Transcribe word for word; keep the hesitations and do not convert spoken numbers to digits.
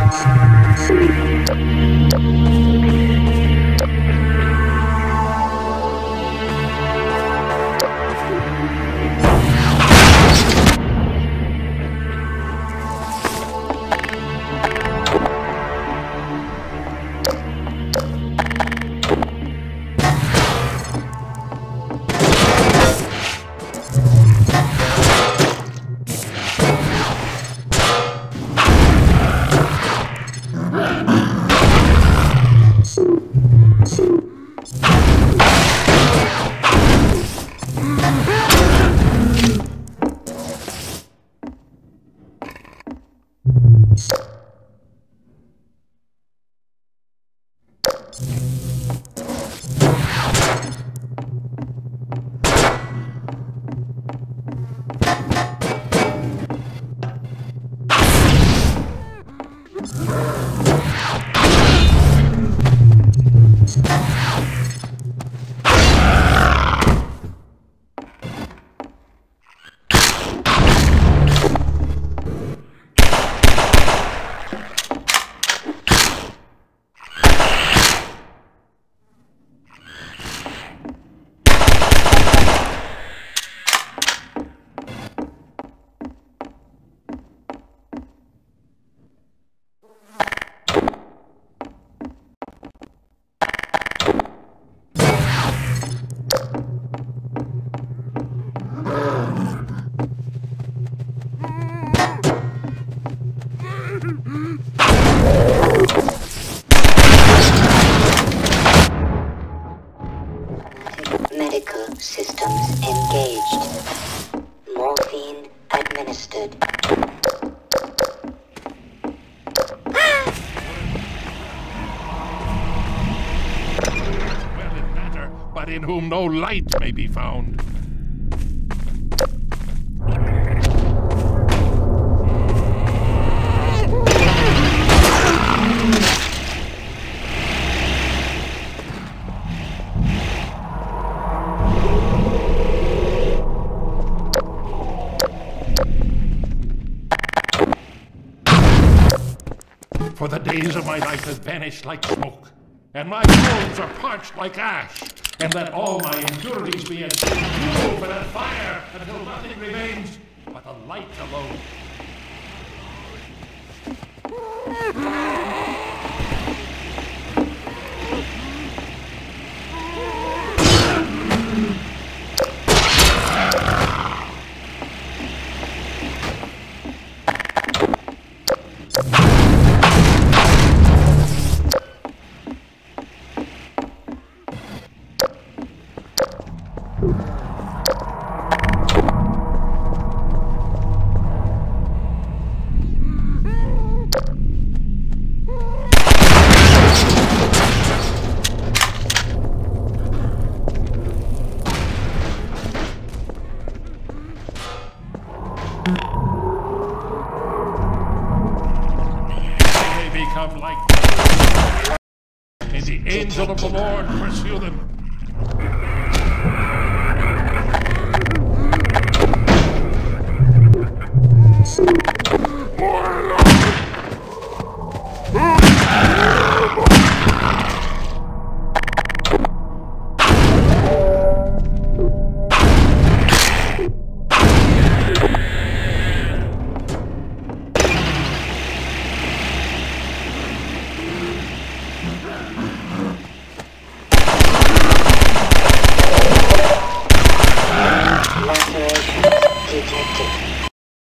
Medical systems engaged. Morphine administered. Well, it matter, but in whom no light may be found. For the days of my life have vanished like smoke, and my bones are parched like ash, and let all my impurities be as fuel and as fire, until nothing remains but the light alone. Become like them, and the angel of the Lord pursue them.